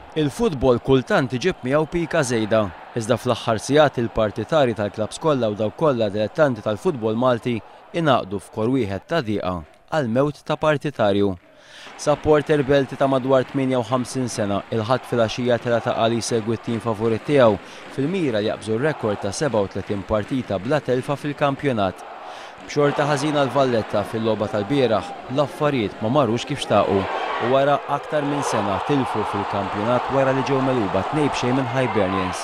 Il-futbol kultant iġib miegħu pika żejda, iżda fl-aħħar sigħat il-partitari tal-klabs kollha u dawk kollha dilettanti tal-futbol Malti ingħaqdu f'kor wieħed ta' dieqa għall-mewt ta' partitarju. Supporter Belti ta' madwar 58 sena il-ħadd fil-għaxija tela ta' qali segwi t-tim favorit tiegħu fil-mira li jaqbżu r-rekord ta' 37 partita bla telfa fil-kampjonat. B'xorta ħażina l-Valletta fil-logħba tal-bieraħ l-affarijiet ma marrux kif xtaqu u wara aktar minn sena tilfu fil-kampjonat wara li ġew megħluba 2-0 minn Hibernians.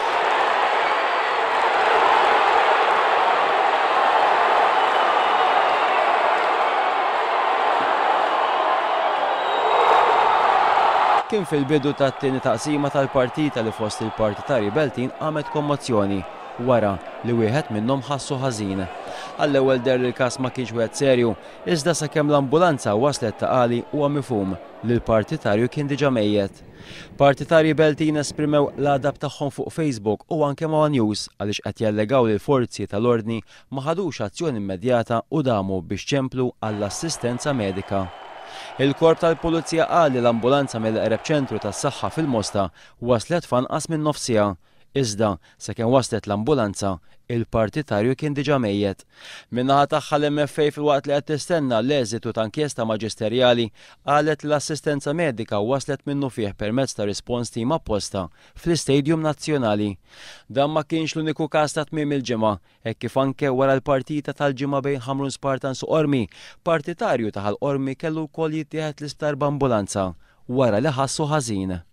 Kien fil-bidu tat-tieni taqsima tal-partita li fost il-partitarji Beltin għamet kommozzjoni wara li wieħed minnhom ħassu ħażin. Għall-ewwel der il-każ ma kienx wieħed serju, iżda sakemm l-ambulanza waslet ta' qali huwa mifhum li l-partitarju kien diġà mejjed. Partitarji Beltin esprimew l-għadab tagħhom fuq Facebook u anke ma' News għaliex qed jallegaw li l-forzi tal-ordni ma ħadux azzjoni immedjata u damu biex ċemplu għall-assistenza medika. Il-korp tal-Pulizija qal li l-ambulanza mill-qreb ċentru tas-saħħa fil-Mosta waslet f'anqas minn nofsija. Iżda sakemm waslet l-ambulanza, il-partitarju kien diġà mejjed. Min-naħa tagħha l-MFA filwaqt li qed tistenna l-eżitu ta' inkjesta maġisterjali qalet li l-assistenza medika waslet minnu fih permezz ta' rispons team apposta fl-Istadium Nazzjonali. Dan ma kienx l-uniku każ ta' tmiem il-ġimgħa, hekk kif anke wara l-partita tal-ġimgħa bejn Ħamrun Spartans u Ormi, partitarju ta' Ormi kellu wkoll jittieħed l-isptar b'ambulanza wara li ħassu ħażin.